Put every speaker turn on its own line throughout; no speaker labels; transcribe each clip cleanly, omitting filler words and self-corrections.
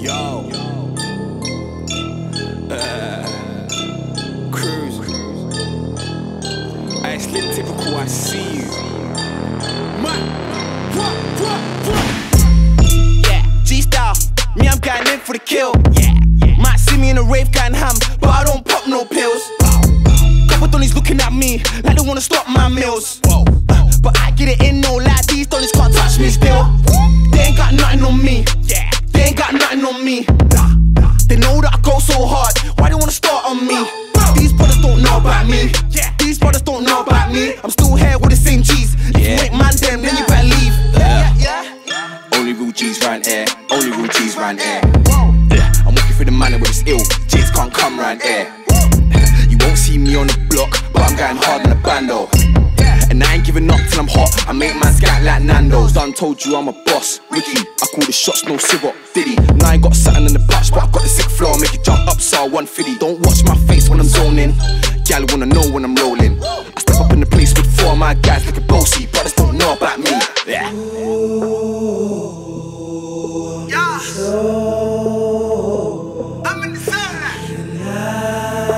Cruz. Hey, Slim Typical, I see you. Yeah, G-Style, me, I'm going in for the kill. Might see me in a rave going ham, but I don't pop no pills. Couple donnies looking at me like they wanna stop my meals. But I get it in, no lie, these donnies can't touch me still. They ain't got nothing on me. They ain't got nothing on me. They know that I go so hard, why they wanna start on me? These brothers don't know about me. These brothers don't know about me. I'm still here with the same G's. If you ain't mandem, then you better leave.
Only real G's round here. Only real G's round here. I'm walking through the manor where it's ill. G's can't come round here. You won't see me on the block, but I'm going hard in the bando. And I ain't giving up till I'm hot. I make man skank like Nandos. Done told you I'm a boss. Ricky, I call the shots, no civil. Diddy, now I ain't got something in the patch, but I got the sick floor. Make it jump up, so 150. Don't watch my face when I'm zoning. Gal wanna know when I'm rolling. I step up in the place with 4 of my guys like a bossy. Brothers don't know about me.
I'm in the sunlight.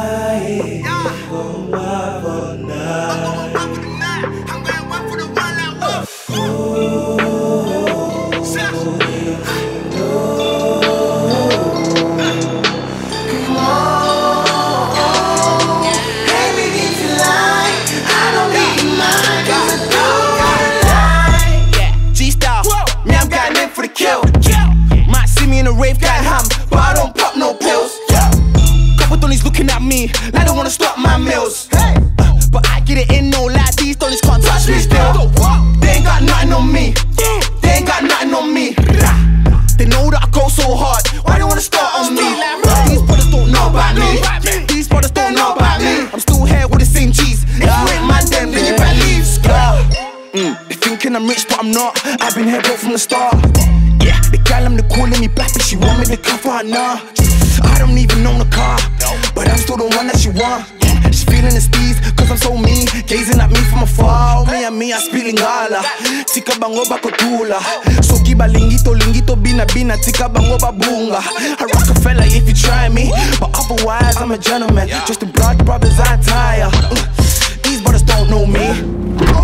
Rave guy ham, but I don't pop no pills. Couple donnies looking at me like they wanna stop my meals. But I get it in, no lie, these donnies can't touch me still. They ain't got nothing on me. They ain't got nothing on me. They know that I go so hard, why they wanna start on me? These brothers don't know about me. These brothers don't know about me. I'm still here with the same G's. If you ain't mandem, then you better leave. They thinking I'm rich, but I'm not. I've been here both from the start. The gal I'm the calling me back, but she want me to cover her now. I don't even own a car, but I'm still the one that she want. She feeling the steez, cause I'm so mean, gazing at me from afar. Oh, me and me, I speak Lingala. Tika bango bakotula. So kiba lingito, lingito, bina, bina, tika bango babunga. I rock a fella if you try me, but otherwise I'm a gentleman. Just the blood brothers I tire. These brothers don't know me.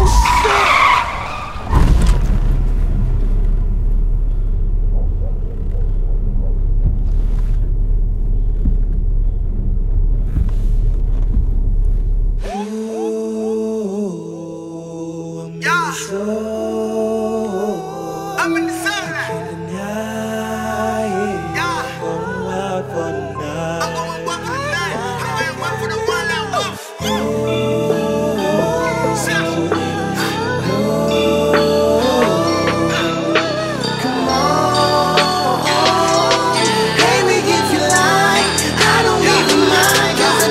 I'm in the sunlight. I'm going wild for the night. I'm going wild for the night. I'm going wild for the one I want. Come on. Hey, me if you like. I don't even mind. 'Cause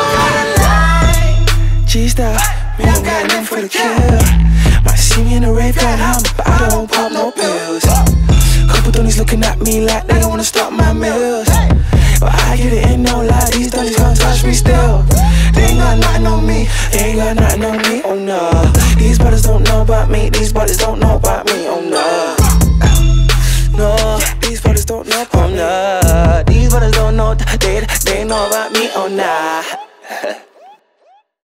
I don't lie. G-Style, man, I'm going in for the kill. See me in a rave going ham, but I don't pop no pills. Couple donnies looking at me like they don't wanna stop my meals. But I get it in, no lie, these donnies can't touch me still. They ain't got nothing on me, they ain't got nothing on me, oh no. These brothers don't know about me, these brothers don't know about me, oh no. No, these brothers don't know about me, oh no. These brothers don't know, they know about me, oh nah.